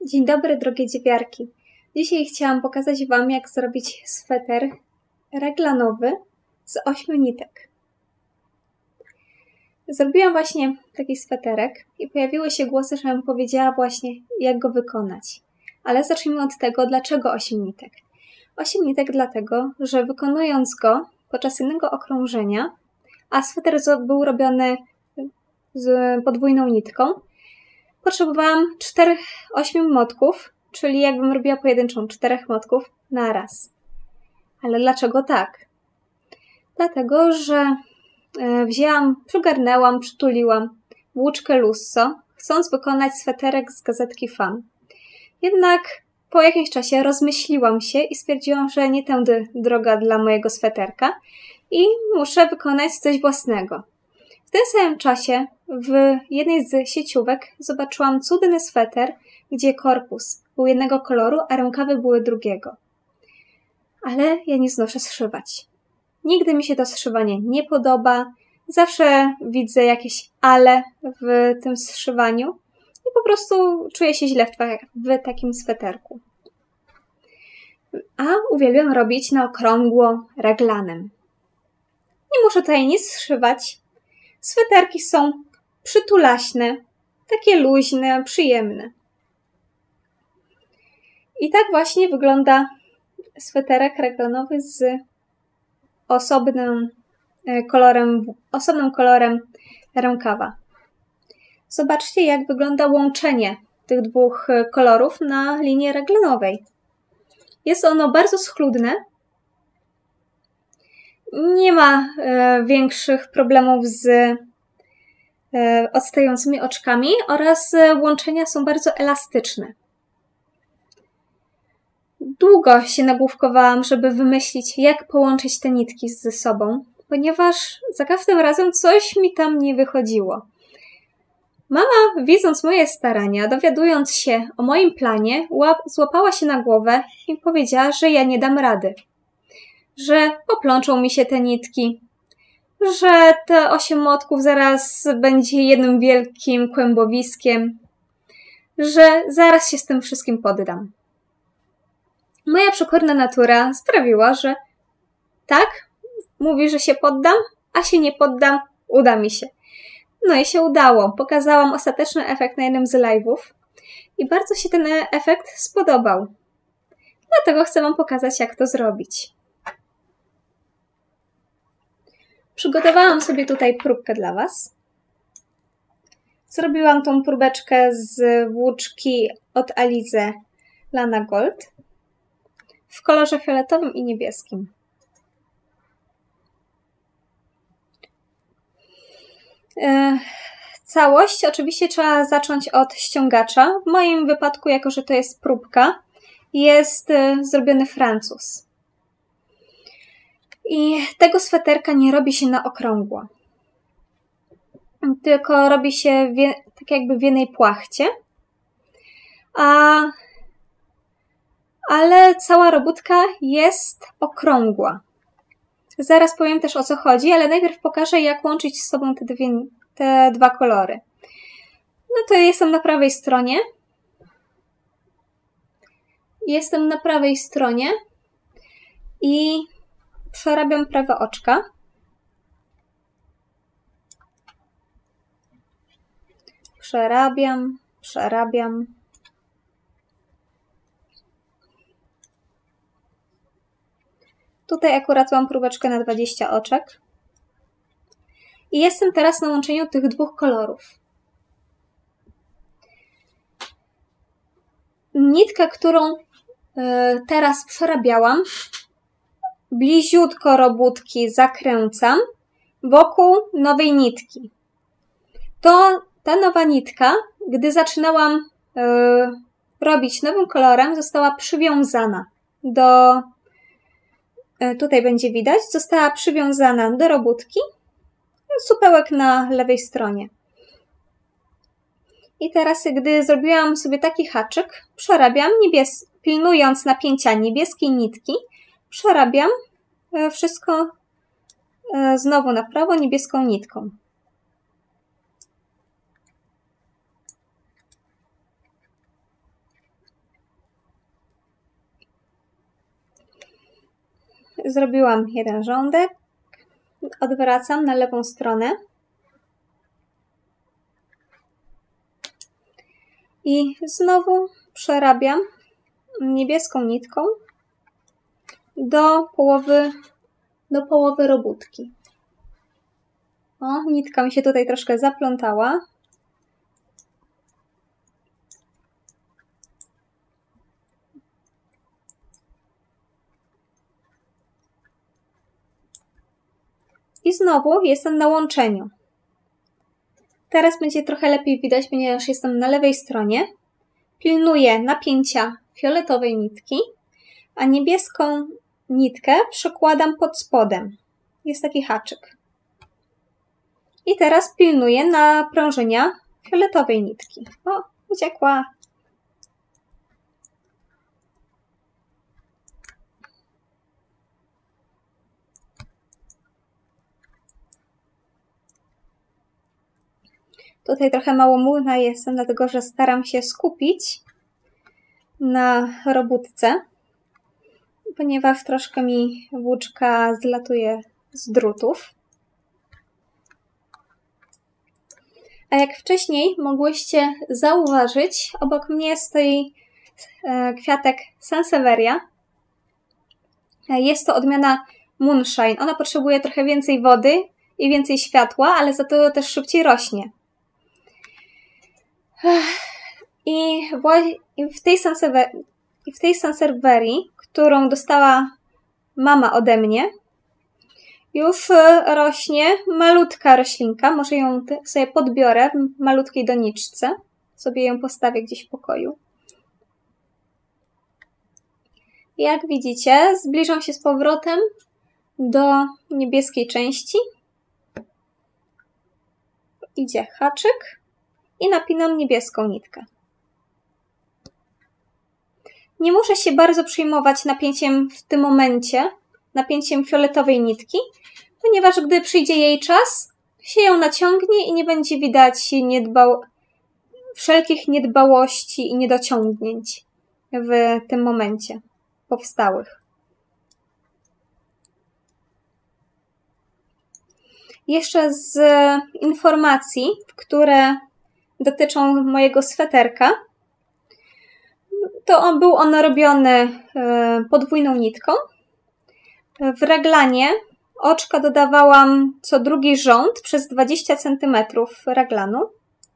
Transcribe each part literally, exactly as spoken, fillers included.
Dzień dobry, drogie dziewiarki. Dzisiaj chciałam pokazać Wam, jak zrobić sweter reglanowy z ośmiu nitek. Zrobiłam właśnie taki sweterek i pojawiły się głosy, żebym powiedziała właśnie, jak go wykonać. Ale zacznijmy od tego, dlaczego osiem nitek. osiem nitek dlatego, że wykonując go podczas jednego okrążenia, a sweter był robiony z podwójną nitką, potrzebowałam czterech, ośmiu motków, czyli jakbym robiła pojedynczą, czterech motków na raz. Ale dlaczego tak? Dlatego, że wzięłam, przygarnęłam, przytuliłam włóczkę Lusso, chcąc wykonać sweterek z gazetki Fan. Jednak po jakimś czasie rozmyśliłam się i stwierdziłam, że nie tędy droga dla mojego sweterka i muszę wykonać coś własnego. W tym samym czasie w jednej z sieciówek zobaczyłam cudny sweter, gdzie korpus był jednego koloru, a rękawy były drugiego. Ale ja nie znoszę zszywać. Nigdy mi się to zszywanie nie podoba. Zawsze widzę jakieś ale w tym zszywaniu i po prostu czuję się źle w, w takim sweterku. A uwielbiam robić na okrągło reglanem. Nie muszę tutaj nic zszywać. Sweterki są przytulaśne, takie luźne, przyjemne. I tak właśnie wygląda sweterek reglanowy z osobnym kolorem, osobnym kolorem rękawa. Zobaczcie, jak wygląda łączenie tych dwóch kolorów na linii reglanowej. Jest ono bardzo schludne. Nie ma e, większych problemów z e, odstającymi oczkami oraz e, łączenia są bardzo elastyczne. Długo się nagłówkowałam, żeby wymyślić, jak połączyć te nitki ze sobą, ponieważ za każdym razem coś mi tam nie wychodziło. Mama, widząc moje starania, dowiadując się o moim planie, łap, złapała się na głowę i powiedziała, że ja nie dam rady. Że poplączą mi się te nitki, że te osiem motków zaraz będzie jednym wielkim kłębowiskiem, że zaraz się z tym wszystkim poddam. Moja przekorna natura sprawiła, że tak, mówi, że się poddam, a się nie poddam, uda mi się. No i się udało. Pokazałam ostateczny efekt na jednym z live'ów i bardzo się ten efekt spodobał. Dlatego chcę Wam pokazać, jak to zrobić. Przygotowałam sobie tutaj próbkę dla Was. Zrobiłam tą próbeczkę z włóczki od Alize Lana Gold w kolorze fioletowym i niebieskim. Całość oczywiście trzeba zacząć od ściągacza. W moim wypadku, jako że to jest próbka, jest zrobiony Francuz. I tego sweterka nie robi się na okrągło, tylko robi się wie, tak jakby w jednej płachcie, a, ale cała robótka jest okrągła. Zaraz powiem też, o co chodzi, ale najpierw pokażę, jak łączyć z sobą te, dwie, te dwa kolory. No to jestem na prawej stronie. Jestem na prawej stronie i przerabiam prawe oczka. Przerabiam, przerabiam. Tutaj akurat mam próbeczkę na dwadzieścia oczek. I jestem teraz na łączeniu tych dwóch kolorów. Nitkę, którą y, teraz przerabiałam, bliziutko robótki zakręcam wokół nowej nitki. To ta nowa nitka, gdy zaczynałam y, robić nowym kolorem, została przywiązana do, y, tutaj będzie widać, została przywiązana do robótki, supełek na lewej stronie. I teraz, gdy zrobiłam sobie taki haczyk, przerabiam, niebies- pilnując napięcia niebieskiej nitki, przerabiam wszystko znowu na prawo niebieską nitką. zrobiłam jeden rządek, odwracam na lewą stronę i znowu przerabiam niebieską nitką do połowy, do połowy robótki. O, nitka mi się tutaj troszkę zaplątała. I znowu jestem na łączeniu. Teraz będzie trochę lepiej widać, ponieważ jestem na lewej stronie. Pilnuję napięcia fioletowej nitki, a niebieską nitkę przekładam pod spodem. Jest taki haczyk. I teraz pilnuję naprężenia fioletowej nitki. O, uciekła. Tutaj trochę małomówna jestem, dlatego że staram się skupić na robótce, ponieważ troszkę mi włóczka zlatuje z drutów. A jak wcześniej mogłyście zauważyć, obok mnie stoi kwiatek Sansevieria. Jest to odmiana Moonshine. Ona potrzebuje trochę więcej wody i więcej światła, ale za to też szybciej rośnie. I w tej Sansevierii, w tej Sansevierii, którą dostała mama ode mnie, już rośnie malutka roślinka. Może ją sobie podbiorę w malutkiej doniczce. Sobie ją postawię gdzieś w pokoju. Jak widzicie, zbliżam się z powrotem do niebieskiej części. Idzie haczyk i napinam niebieską nitkę. Nie muszę się bardzo przejmować napięciem w tym momencie, napięciem fioletowej nitki, ponieważ gdy przyjdzie jej czas, się ją naciągnie i nie będzie widać niedbał... wszelkich niedbałości i niedociągnięć w tym momencie powstałych. Jeszcze z informacji, które dotyczą mojego sweterka, to on, był on robiony podwójną nitką. W reglanie oczka dodawałam co drugi rząd przez dwadzieścia centymetrów reglanu.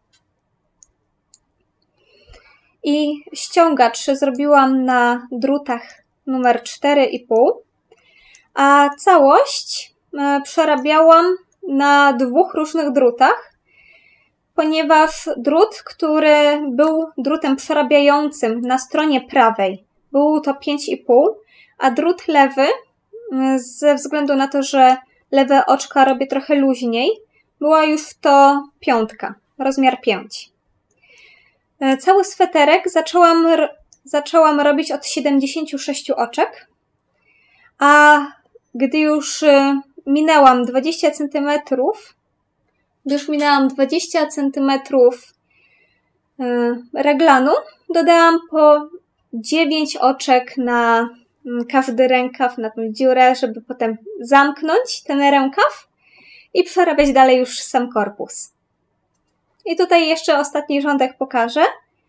I ściągacz zrobiłam na drutach numer cztery i pół, a całość przerabiałam na dwóch różnych drutach, ponieważ drut, który był drutem przerabiającym na stronie prawej, był to pięć i pół, a drut lewy, ze względu na to, że lewe oczka robię trochę luźniej, była już to piątka, rozmiar pięć. Cały sweterek zaczęłam, zaczęłam robić od siedemdziesięciu sześciu oczek, a gdy już minęłam dwadzieścia centymetrów, gdy już minęłam dwadzieścia centymetrów reglanu, dodałam po dziewięć oczek na każdy rękaw, na tą dziurę, żeby potem zamknąć ten rękaw i przerabiać dalej już sam korpus. I tutaj jeszcze ostatni rządek pokażę.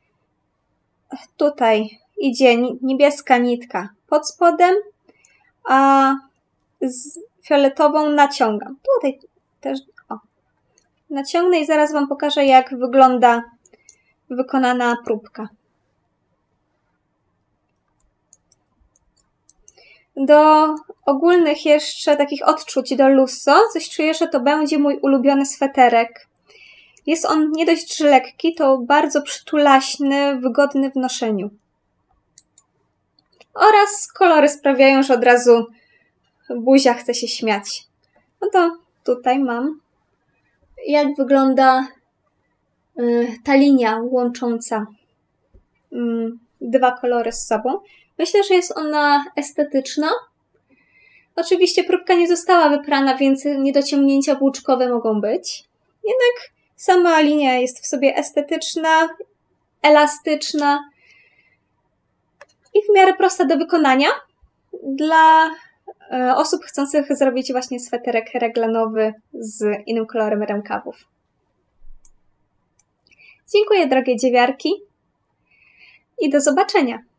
Tutaj idzie niebieska nitka pod spodem, a z fioletową naciągam. Tutaj też o, naciągnę i zaraz Wam pokażę, jak wygląda wykonana próbka. Do ogólnych jeszcze takich odczuć do Lusso, coś czuję, że to będzie mój ulubiony sweterek. Jest on nie dość że lekki, to bardzo przytulaśny, wygodny w noszeniu. Oraz kolory sprawiają, że od razu buzia chce się śmiać. No to tutaj mam, jak wygląda y, ta linia łącząca y, dwa kolory z sobą. Myślę, że jest ona estetyczna. Oczywiście próbka nie została wyprana, więc niedociągnięcia włóczkowe mogą być. Jednak sama linia jest w sobie estetyczna, elastyczna i w miarę prosta do wykonania dla osób chcących zrobić właśnie sweterek reglanowy z innym kolorem rękawów. Dziękuję, drogie dziewiarki, i do zobaczenia!